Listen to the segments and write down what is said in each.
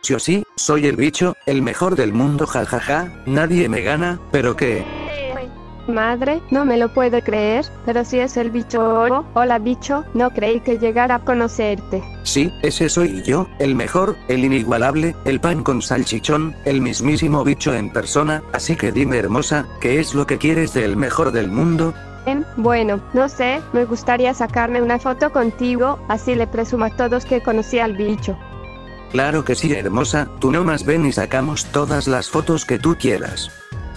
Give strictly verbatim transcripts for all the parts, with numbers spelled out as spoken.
Sí o sí, soy el bicho, el mejor del mundo, jajaja, nadie me gana, pero qué. Madre, no me lo puedo creer, pero si es el bicho oro. Hola bicho, no creí que llegara a conocerte. Sí, ese soy yo, el mejor, el inigualable, el pan con salchichón, el mismísimo bicho en persona, así que dime hermosa, ¿qué es lo que quieres del mejor del mundo? Em, bueno, no sé, me gustaría sacarme una foto contigo, así le presumo a todos que conocí al bicho. Claro que sí hermosa, tú nomás ven y sacamos todas las fotos que tú quieras.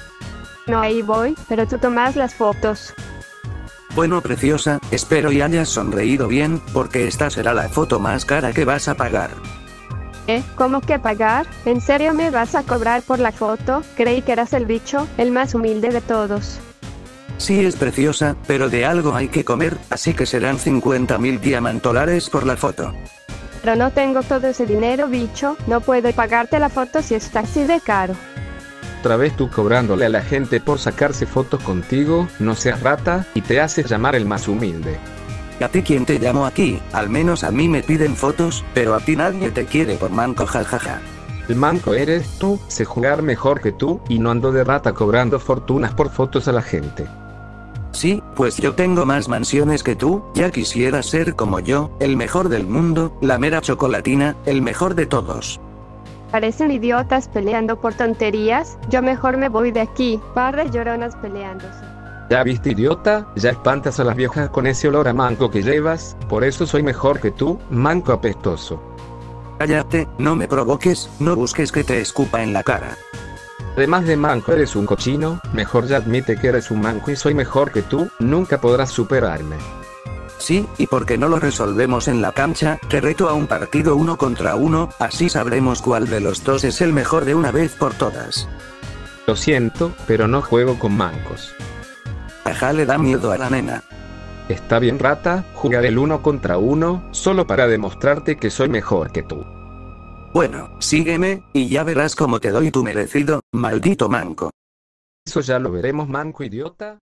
No, ahí voy, pero tú tomas las fotos. Bueno preciosa, espero y hayas sonreído bien, porque esta será la foto más cara que vas a pagar. ¿Eh? ¿Cómo que pagar? ¿En serio me vas a cobrar por la foto? Creí que eras el bicho, el más humilde de todos. Sí es preciosa, pero de algo hay que comer, así que serán cincuenta mil diamantolares por la foto. Pero no tengo todo ese dinero bicho, no puedo pagarte la foto si está así de caro. Otra vez tú cobrándole a la gente por sacarse fotos contigo, no seas rata, y te haces llamar el más humilde. ¿A ti quién te llamó aquí? Al menos a mí me piden fotos, pero a ti nadie te quiere por manco jajaja. El manco eres tú, sé jugar mejor que tú, y no ando de rata cobrando fortunas por fotos a la gente. Sí, pues yo tengo más mansiones que tú, ya quisieras ser como yo, el mejor del mundo, la mera chocolatina, el mejor de todos. Parecen idiotas peleando por tonterías, yo mejor me voy de aquí, par de lloronas peleándose. ¿Ya viste idiota? Ya espantas a las viejas con ese olor a manco que llevas, por eso soy mejor que tú, manco apestoso. Cállate, no me provoques, no busques que te escupa en la cara. Además de manco eres un cochino, mejor ya admite que eres un manco y soy mejor que tú, nunca podrás superarme. Sí, y porque no lo resolvemos en la cancha, te reto a un partido uno contra uno, así sabremos cuál de los dos es el mejor de una vez por todas. Lo siento, pero no juego con mancos. Ajá, le da miedo a la nena. Está bien rata, jugaré el uno contra uno, solo para demostrarte que soy mejor que tú. Bueno, sígueme, y ya verás cómo te doy tu merecido, maldito manco. Eso ya lo veremos manco idiota.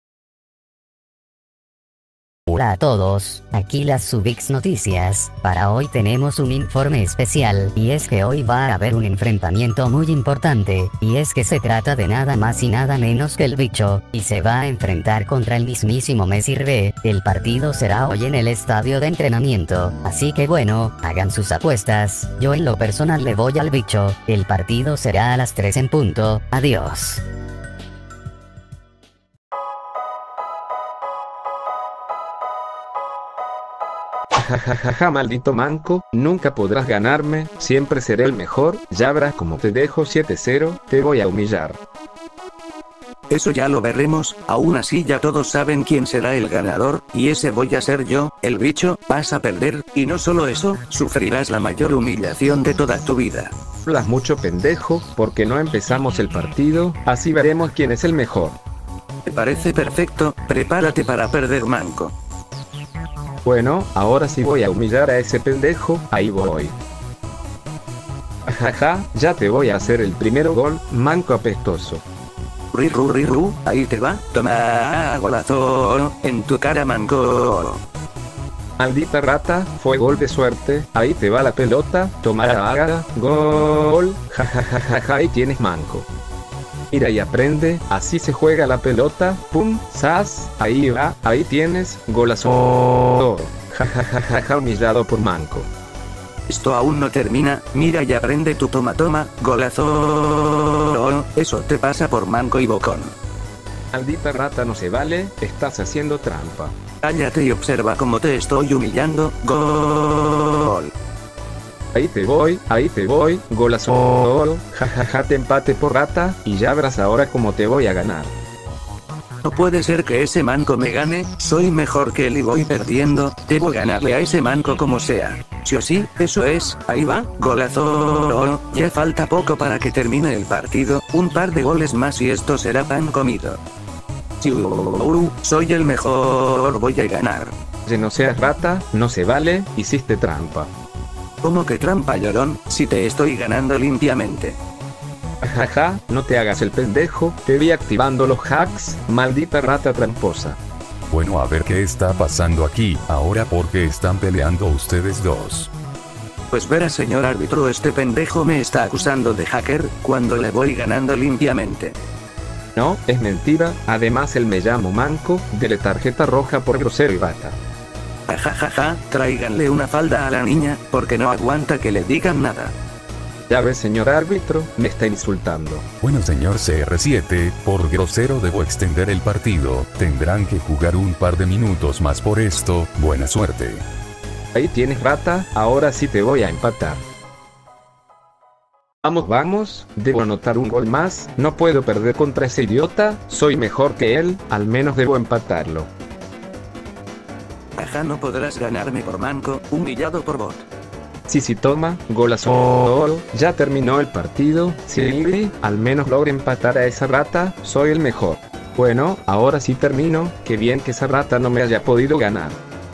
Hola a todos, aquí las Subix Noticias. Para hoy tenemos un informe especial, y es que hoy va a haber un enfrentamiento muy importante, y es que se trata de nada más y nada menos que el bicho, y se va a enfrentar contra el mismísimo Mesirve. El partido será hoy en el estadio de entrenamiento, así que bueno, hagan sus apuestas. Yo en lo personal le voy al bicho, el partido será a las tres en punto, adiós. Jajajaja maldito manco, nunca podrás ganarme, siempre seré el mejor, ya verás como te dejo siete cero, te voy a humillar. Eso ya lo veremos, aún así ya todos saben quién será el ganador, y ese voy a ser yo, el bicho, vas a perder, y no solo eso, sufrirás la mayor humillación de toda tu vida. Hablas mucho pendejo, porque no empezamos el partido, así veremos quién es el mejor. Me parece perfecto, prepárate para perder manco. Bueno, ahora sí voy a humillar a ese pendejo, ahí voy. Jaja, ya te voy a hacer el primero gol, manco apestoso. Ri ru ri ru, ahí te va, toma golazo, en tu cara manco. Maldita rata, fue gol de suerte, ahí te va la pelota, toma la haga, gol, jajajaja, ahí tienes manco. Mira y aprende, así se juega la pelota, pum, sas, ahí va, ahí tienes, golazo. Jajajaja, humillado por manco. Esto aún no termina, mira y aprende tu toma toma, golazo. Eso te pasa por manco y bocón. Maldita rata no se vale, estás haciendo trampa. Cállate y observa cómo te estoy humillando, gol. Ahí te voy, ahí te voy, golazo, jajaja te empate por rata, y ya verás ahora cómo te voy a ganar. No puede ser que ese manco me gane, soy mejor que él y voy perdiendo, debo ganarle a ese manco como sea. Sí o sí, eso es, ahí va, golazo, ya falta poco para que termine el partido, un par de goles más y esto será pan comido. Sí, uh, soy el mejor, voy a ganar. Si no seas rata, no se vale, hiciste trampa. ¿Cómo que trampa llorón, si te estoy ganando limpiamente? Jaja, no te hagas el pendejo, te vi activando los hacks, maldita rata tramposa. Bueno, a ver qué está pasando aquí, ahora porque están peleando ustedes dos. Pues verá, señor árbitro, este pendejo me está acusando de hacker, cuando le voy ganando limpiamente. No, es mentira, además él me llamo Manco, dele tarjeta roja por grosero y bata. Jajajaja, tráiganle una falda a la niña, porque no aguanta que le digan nada. Ya ves, señor árbitro, me está insultando. Bueno, señor C R siete, por grosero debo extender el partido, tendrán que jugar un par de minutos más por esto, buena suerte. Ahí tienes, rata, ahora sí te voy a empatar. Vamos, vamos, debo anotar un gol más, no puedo perder contra ese idiota, soy mejor que él, al menos debo empatarlo. Ajá, no podrás ganarme por manco, humillado por bot. Sí, sí, toma, golazo. Oh, ya terminó el partido, sí, al menos logro empatar a esa rata, soy el mejor. Bueno, ahora sí termino, qué bien que esa rata no me haya podido ganar.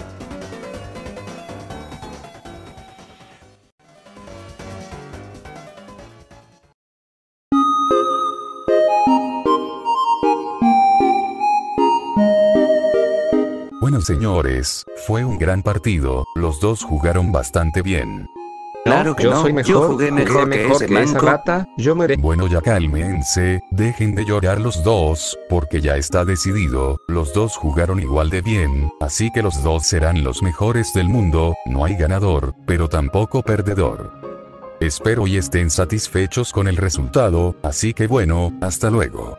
Bueno, señores, fue un gran partido, los dos jugaron bastante bien. Claro que yo no, soy mejor, yo jugué mejor, jugué que, mejor ese que esa manco. rata, yo mere... Bueno, ya cálmense, dejen de llorar los dos, porque ya está decidido, los dos jugaron igual de bien, así que los dos serán los mejores del mundo, no hay ganador, pero tampoco perdedor. Espero y estén satisfechos con el resultado, así que bueno, hasta luego.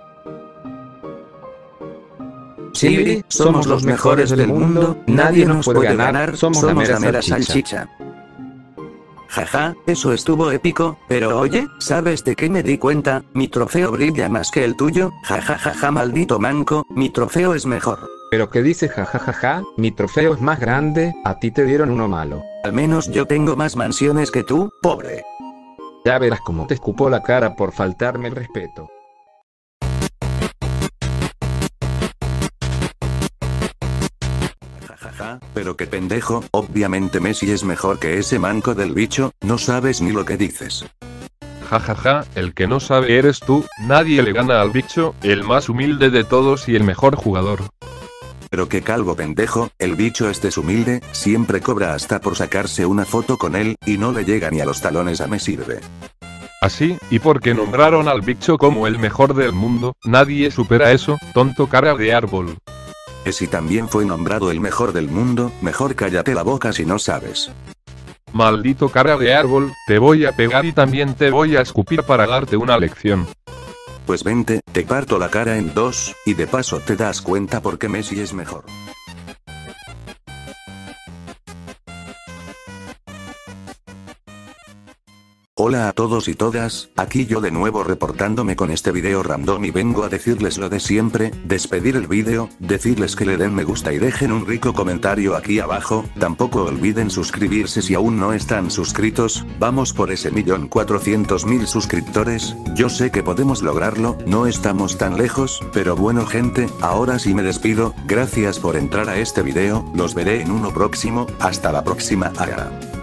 Sí, somos los mejores del mundo, nadie nos puede ganar, somos la mera salchicha. Jaja, eso estuvo épico, pero oye, ¿sabes de qué me di cuenta? Mi trofeo brilla más que el tuyo, jajajaja, maldito manco, mi trofeo es mejor. Pero que dice jajajaja, mi trofeo es más grande, a ti te dieron uno malo. Al menos yo tengo más mansiones que tú, pobre. Ya verás cómo te escupo la cara por faltarme el respeto. Jajaja, pero qué pendejo, obviamente Messi es mejor que ese manco del bicho, no sabes ni lo que dices. Jajaja, el que no sabe eres tú, nadie le gana al bicho, el más humilde de todos y el mejor jugador. Pero qué calvo pendejo, el bicho este es humilde, siempre cobra hasta por sacarse una foto con él, y no le llega ni a los talones a me sirve. Así, y porque nombraron al bicho como el mejor del mundo, nadie supera eso, tonto cara de árbol. Que si también fue nombrado el mejor del mundo, mejor cállate la boca si no sabes. Maldito cara de árbol, te voy a pegar y también te voy a escupir para darte una lección. Pues vente, te parto la cara en dos, y de paso te das cuenta por qué Messi es mejor. Hola a todos y todas, aquí yo de nuevo reportándome con este video random y vengo a decirles lo de siempre, despedir el video, decirles que le den me gusta y dejen un rico comentario aquí abajo, tampoco olviden suscribirse si aún no están suscritos, vamos por ese millón cuatrocientos mil suscriptores, yo sé que podemos lograrlo, no estamos tan lejos, pero bueno gente, ahora sí me despido, gracias por entrar a este video, los veré en uno próximo, hasta la próxima, ara.